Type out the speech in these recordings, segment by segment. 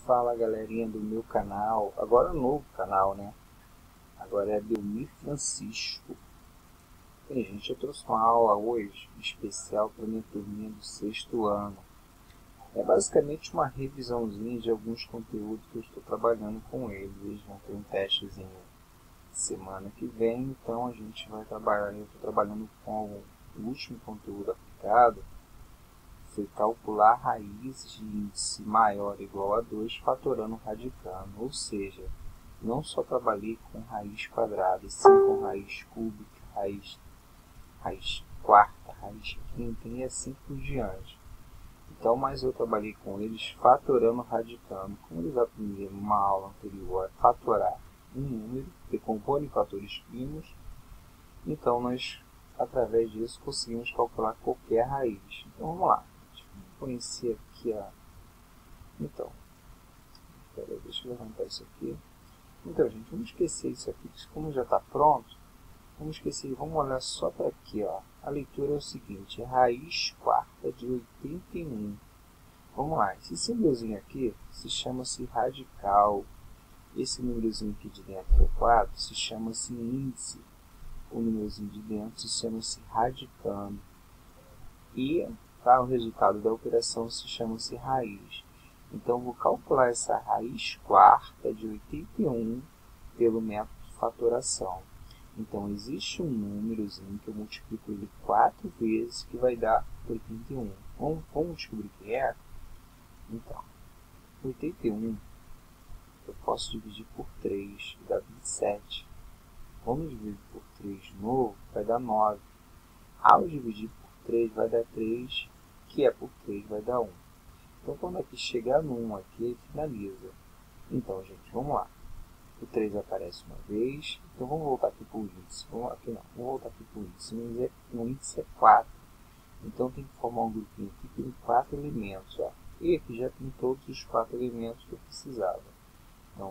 Fala galerinha do meu canal, agora novo canal, né? Agora é Belmir Francisco. Bem, gente, eu trouxe uma aula hoje especial para minha turminha do 6º ano. É basicamente uma revisãozinha de alguns conteúdos que eu estou trabalhando com eles. Eles vão ter um testezinho semana que vem, então a gente vai trabalhar. Eu estou trabalhando com o último conteúdo aplicado. Foi calcular raízes de índice maior ou igual a 2 fatorando radicando, ou seja, não só trabalhei com raiz quadrada, e sim com raiz cúbica, raiz quarta, raiz quinta e assim por diante. Então, mas eu trabalhei com eles fatorando radicando. Como eles aprenderam numa aula anterior a fatorar um número, decompor em fatores primos, então nós, através disso, conseguimos calcular qualquer raiz. Então, vamos lá. Conhecer aqui a... Então, peraí, deixa eu levantar isso aqui. Então, gente, vamos esquecer isso aqui, como já está pronto, vamos esquecer, vamos olhar só para aqui, ó. A leitura é o seguinte, raiz quarta de 81. Vamos lá, esse símbolozinho aqui se chama-se radical. Esse númerozinho aqui de dentro, o 4, se chama-se índice. O númerozinho de dentro se chama-se radicando. E tá, o resultado da operação se chama-se raiz. Então, vou calcular essa raiz quarta de 81 pelo método de fatoração. Então, existe um númerozinho que eu multiplico ele 4 vezes, que vai dar 81. Vamos descobrir quem é? Então, 81 eu posso dividir por 3, dá 27. Vamos dividir por 3 de novo, vai dar 9. Ao dividir por 3, vai dar 3, que é por 3, vai dar 1. Então, quando aqui chegar no 1 aqui, finaliza. Então, gente, vamos lá. O 3 aparece uma vez. Então, vamos voltar aqui para o índice. Vamos voltar aqui para o índice. O índice é 4. Então, tem que formar um grupinho aqui que tem 4 elementos. Ó. E aqui já tem todos os 4 elementos que eu precisava. Então,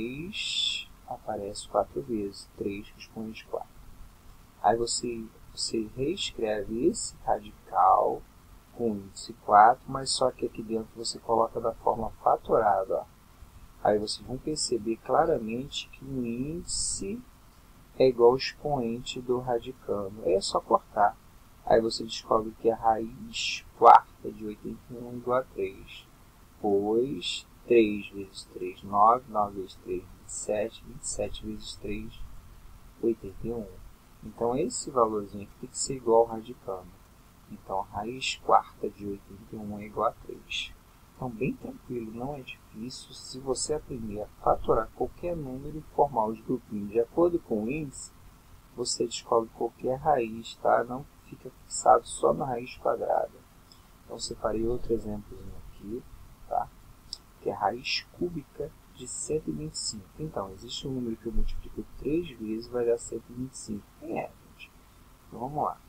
3 aparece 4 vezes. 3 que expoente 4. Aí você reescreve esse radical com o índice 4, mas só que aqui dentro você coloca da forma fatorada. Ó. Aí vocês vão perceber claramente que o índice é igual ao expoente do radicando. Aí é só cortar. Aí você descobre que a raiz quarta de 81 é igual a 3. Pois 3 vezes 3, 9. 9 vezes 3, 27. 27 vezes 3, 81. Então, esse valorzinho aqui tem que ser igual ao radicando. Então, a raiz quarta de 81 é igual a 3. Então, bem tranquilo, não é difícil. Se você aprender a fatorar qualquer número e formar os grupinhos de acordo com o índice, você descobre qualquer raiz, tá? Não fica fixado só na raiz quadrada. Então, separei outro exemplozinho aqui, tá? Que é a raiz cúbica de 125. Então, existe um número que eu multiplico 3 vezes, vai dar 125. Quem é, gente? Então, vamos lá.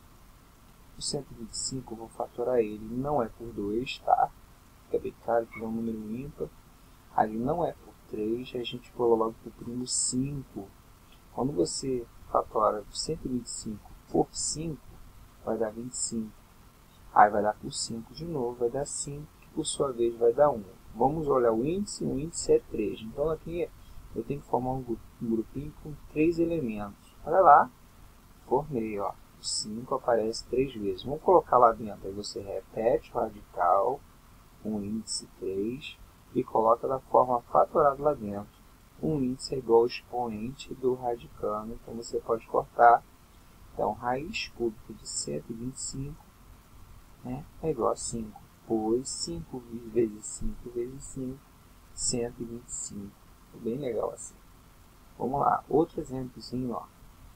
O 125, eu vou fatorar ele. Não é por 2, tá? Fica bem claro que é um número ímpar. Aí não é por 3, a gente pula logo para o primo 5. Quando você fatora 125 por 5, vai dar 25. Aí vai dar por 5 de novo, vai dar 5, que por sua vez vai dar 1. Vamos olhar o índice é 3. Então aqui eu tenho que formar um grupinho com 3 elementos. Olha lá, formei, ó. O 5 aparece 3 vezes. Vamos colocar lá dentro. Aí você repete o radical com o índice 3 e coloca da forma fatorada lá dentro. Um índice é igual ao expoente do radicando, então você pode cortar. Então, raiz cúbica de 125, né, é igual a 5. Pois 5 vezes 5 vezes 5, 125. Bem legal assim. Vamos lá, outro exemplozinho, ó.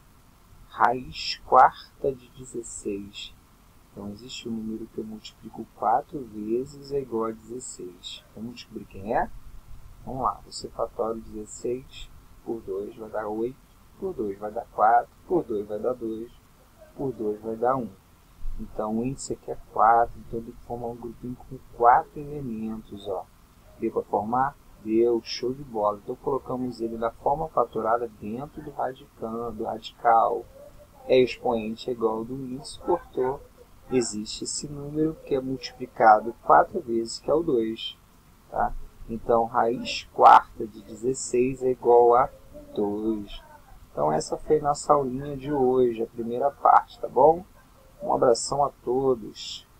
Raiz quarta de 16. Então, existe um número que eu multiplico 4 vezes é igual a 16. Vamos descobrir quem é? Vamos lá, você fatora 16 por 2 vai dar 8, por 2 vai dar 4, por 2 vai dar 2, por 2 vai dar 1. Então, o índice aqui é 4, então tem que formar um grupinho com 4 elementos. Ó. Deu para formar? Deu, show de bola. Então, colocamos ele da forma fatorada dentro do radical. É expoente é igual ao do índice, cortou. Existe esse número que é multiplicado 4 vezes, que é o 2. Tá? Então, raiz quarta de 16 é igual a 2. Então, essa foi nossa aulinha de hoje, a primeira parte, tá bom? Um abração a todos.